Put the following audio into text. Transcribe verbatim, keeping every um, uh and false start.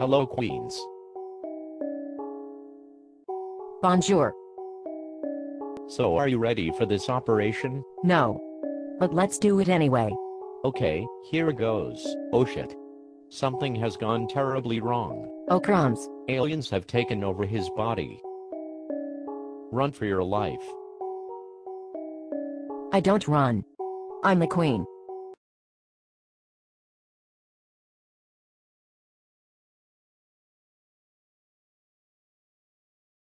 Hello, Queens. Bonjour. So are you ready for this operation? No. But let's do it anyway. Okay, here goes. Oh shit. Something has gone terribly wrong. Oh crumbs. Aliens have taken over his body. Run for your life. I don't run. I'm the queen.